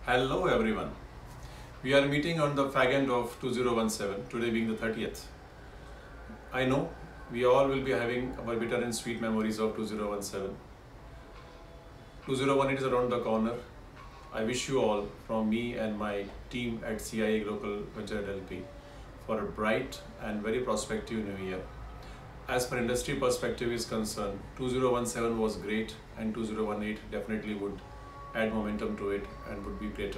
Hello everyone. We are meeting on the fag end of 2017, today being the 30th. I know we all will be having our bitter and sweet memories of 2017. 2018 is around the corner. I wish you all, from me and my team at CIA Global Venture LP, for a bright and very prospective new year. As per industry perspective is concerned, 2017 was great and 2018 definitely would add momentum to it and would be greater.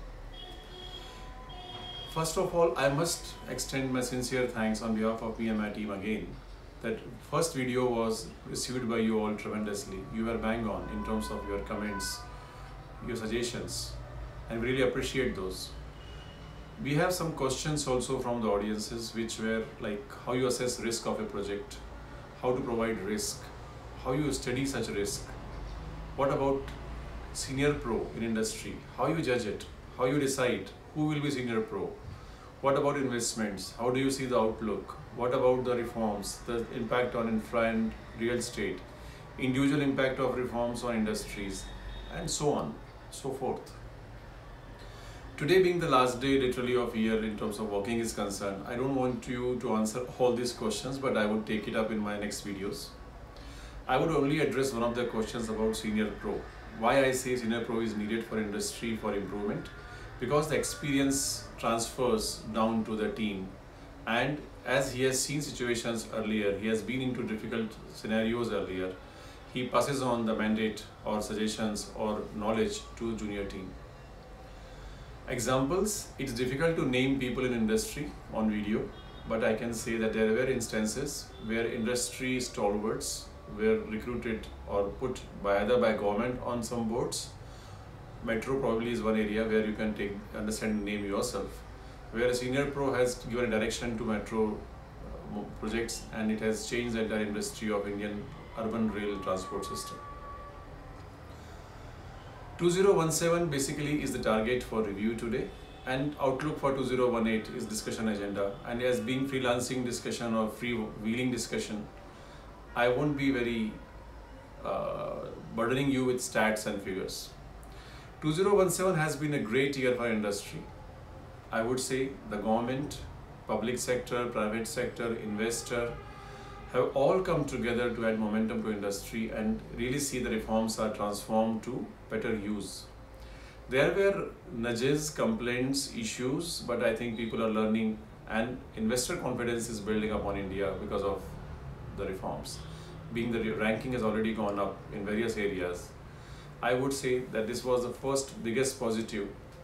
First of all, I must extend my sincere thanks on behalf of me and my team again. That first video was received by you all tremendously. You were bang on in terms of your comments, your suggestions, and really appreciate those. We have some questions also from the audiences which were like how you assess risk of a project, how to provide risk, how you study such risk, what about senior pro in industry, how you judge it, how you decide who will be senior pro, what about investments, how do you see the outlook, what about the reforms, the impact on infra and real estate, individual impact of reforms on industries, and so on, so forth. Today being the last day literally of year in terms of working is concerned, I don't want you to answer all these questions, but I would take it up in my next videos. I would only address one of the questions about senior pro. Why I say senior pro is needed for industry for improvement, because the experience transfers down to the team, and as he has seen situations earlier, he has been into difficult scenarios earlier, he passes on the mandate or suggestions or knowledge to junior team. Examples, it's difficult to name people in industry on video, but I can say that there were instances where industry stalwarts were recruited or put by either by government on some boards. Metro probably is one area where you can understand name yourself, where a senior pro has given a direction to metro projects, and it has changed the entire industry of Indian urban rail transport system. 2017 basically is the target for review today, and outlook for 2018 is discussion agenda, and as being freelancing discussion or freewheeling discussion, I won't be very burdening you with stats and figures. 2017 has been a great year for industry. I would say the government, public sector, private sector, investor have all come together to add momentum to industry and really see the reforms are transformed to better use. There were nudges, complaints, issues, but I think people are learning and investor confidence is building up on India because of the reforms. Being the ranking has already gone up in various areas, I would say that this was the first biggest positive.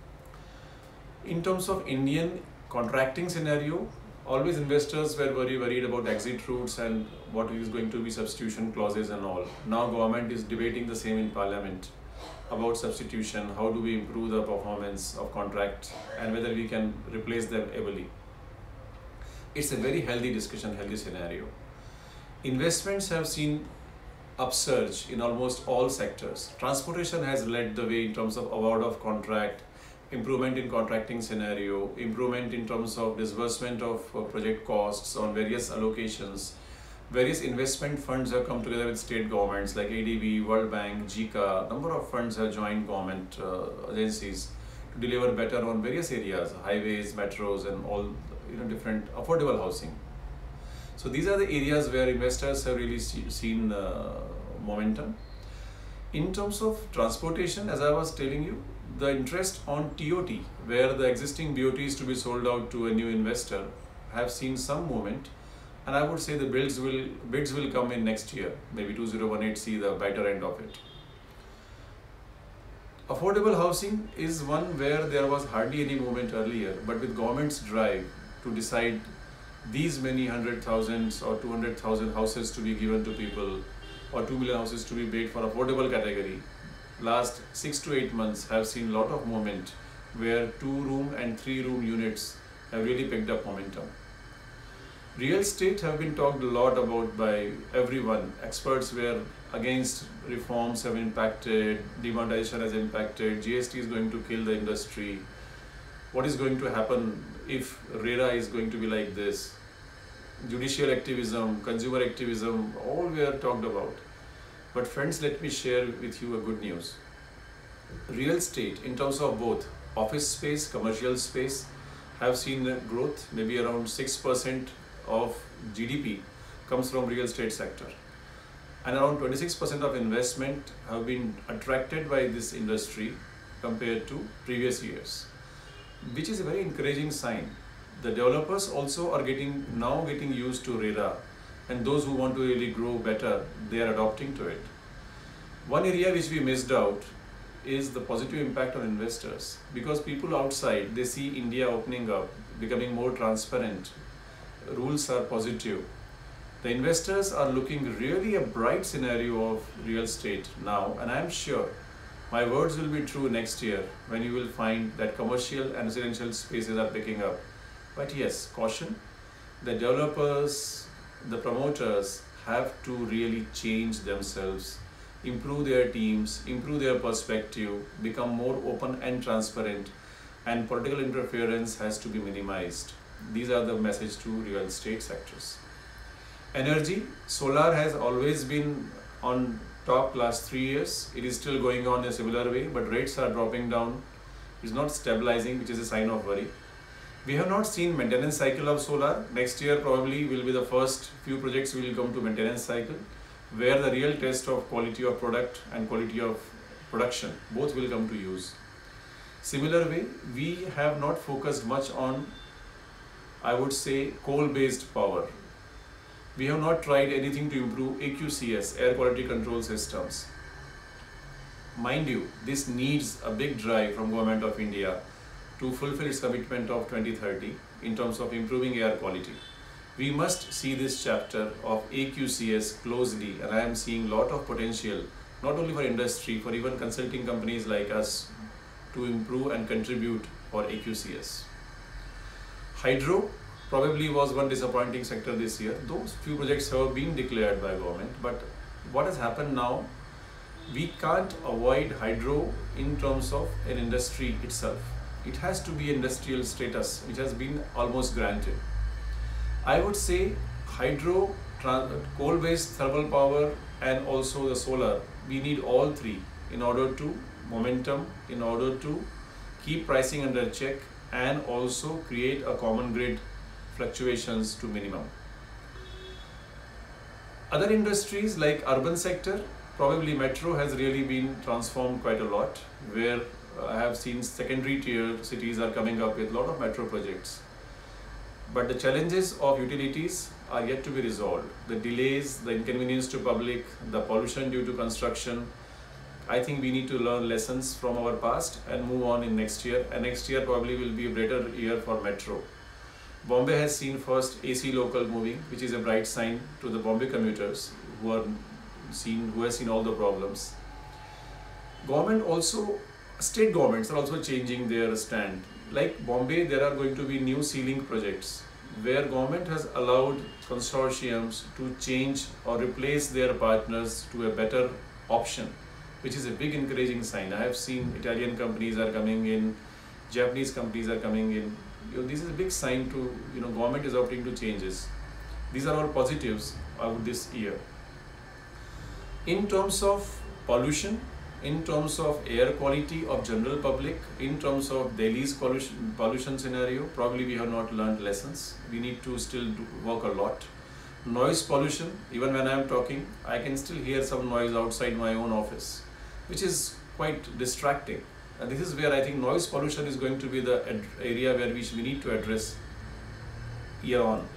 In terms of Indian contracting scenario, always investors were very worried about exit routes and what is going to be substitution clauses and all. Now government is debating the same in parliament about substitution, how do we improve the performance of contracts and whether we can replace them heavily. It's a very healthy discussion, healthy scenario. Investments have seen upsurge in almost all sectors. Transportation has led the way in terms of award of contract, improvement in contracting scenario, improvement in terms of disbursement of project costs on various allocations. Various investment funds have come together with state governments like ADB, World Bank, JICA. Number of funds have joined government agencies to deliver better on various areas, highways, metros, and all different affordable housing. So these are the areas where investors have really seen momentum. In terms of transportation, as I was telling you, the interest on TOT, where the existing BOT is to be sold out to a new investor, have seen some movement, and I would say the bids will come in next year, maybe 2018 see the better end of it. Affordable housing is one where there was hardly any movement earlier, but with government's drive to decide these many 100,000 or 200,000 houses to be given to people, or 2 million houses to be built for affordable category, last 6 to 8 months have seen a lot of movement where 2-room and 3-room units have really picked up momentum. Real estate have been talked a lot about by everyone. Experts were against reforms have impacted, demonetization has impacted, GST is going to kill the industry. What is going to happen if RERA is going to be like this? Judicial activism, consumer activism, all were talked about. But friends, let me share with you a good news. Real estate, in terms of both office space, commercial space, have seen a growth. Maybe around 6% of GDP comes from real estate sector, and around 26% of investment have been attracted by this industry compared to previous years, which is a very encouraging sign. The developers also are getting used to RERA, and those who want to really grow better, they are adopting to it. One area which we missed out is the positive impact on investors, because people outside, they see India opening up, becoming more transparent, rules are positive. The investors are looking really a bright scenario of real estate now, and I am sure my words will be true next year when you will find that commercial and residential spaces are picking up. But yes, caution, the developers, the promoters have to really change themselves, improve their teams, improve their perspective, become more open and transparent, and political interference has to be minimized. These are the message to real estate sectors. Energy, solar has always been on top last 3 years. It is still going on in a similar way, but rates are dropping down. It's not stabilizing, which is a sign of worry. We have not seen maintenance cycle of solar. Next year probably will be the first few projects will come to maintenance cycle, where the real test of quality of product and quality of production, both will come to use. Similar way, we have not focused much on, I would say, coal-based power. We have not tried anything to improve AQCS, air quality control systems. Mind you, this needs a big drive from Government of India to fulfill its commitment of 2030 in terms of improving air quality. We must see this chapter of AQCS closely, and I am seeing a lot of potential, not only for industry, for even consulting companies like us to improve and contribute for AQCS. Hydro probably was one disappointing sector this year. Those few projects have been declared by government, but what has happened now, we can't avoid hydro in terms of an industry itself. It has to be industrial status, which has been almost granted. I would say hydro, coal-based thermal power, and also the solar, we need all three in order to momentum, in order to keep pricing under check, and also create a common grid fluctuations to minimum. Other industries like urban sector, probably metro has really been transformed quite a lot, where I have seen secondary tier cities are coming up with a lot of metro projects. But the challenges of utilities are yet to be resolved. The delays, the inconvenience to public, the pollution due to construction. I think we need to learn lessons from our past and move on in next year. And next year probably will be a better year for metro. Bombay has seen first AC local moving, which is a bright sign to the Bombay commuters who have seen all the problems. Government also, state governments are also changing their stand. Like Bombay, there are going to be new ceiling projects where government has allowed consortiums to change or replace their partners to a better option, which is a big encouraging sign. I have seen Italian companies are coming in, Japanese companies are coming in. This is a big sign to, government is opting to changes. These are all positives of this year. In terms of pollution, in terms of air quality of general public, in terms of Delhi's pollution scenario, probably we have not learned lessons. We need to still work a lot. Noise pollution, even when I am talking, I can still hear some noise outside my own office, which is quite distracting. And this is where I think noise pollution is going to be the area where we need to address year on.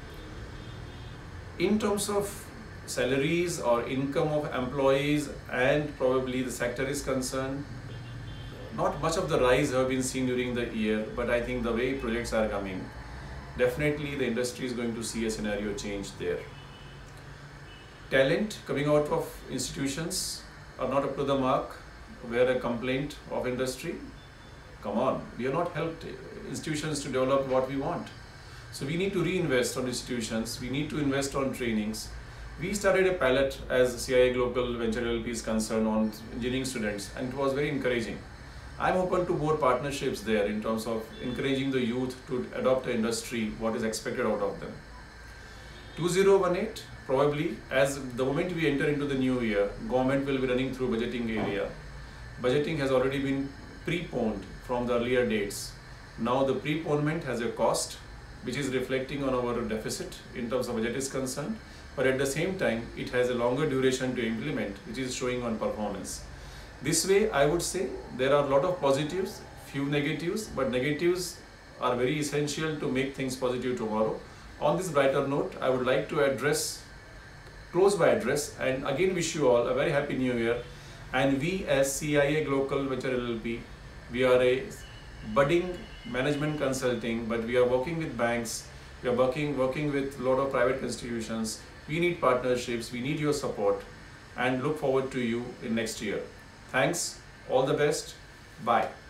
In terms of salaries or income of employees and probably the sector is concerned, not much of the rise have been seen during the year, but I think the way projects are coming, definitely the industry is going to see a scenario change there. Talent coming out of institutions are not up to the mark, where a complaint of industry, come on, we have not helped institutions to develop what we want. So we need to reinvest on institutions, we need to invest on trainings. We started a pilot as CIA Global Venture LLP is concerned on engineering students, and it was very encouraging. I'm open to more partnerships there in terms of encouraging the youth to adopt the industry, what is expected out of them. 2018, probably as the moment we enter into the new year, government will be running through budgeting area. Budgeting has already been preponed from the earlier dates. Now the preponement has a cost which is reflecting on our deficit in terms of budget is concerned, but at the same time it has a longer duration to implement, which is showing on performance. This way I would say there are a lot of positives, few negatives, but negatives are very essential to make things positive tomorrow. On this brighter note, I would like to close my address and again wish you all a very happy new year. And we as CIA Global Venture LLP, we are a budding management consulting, but we are working with banks, we are working with a lot of private institutions. We need partnerships, we need your support, and look forward to you in next year. Thanks, all the best, bye.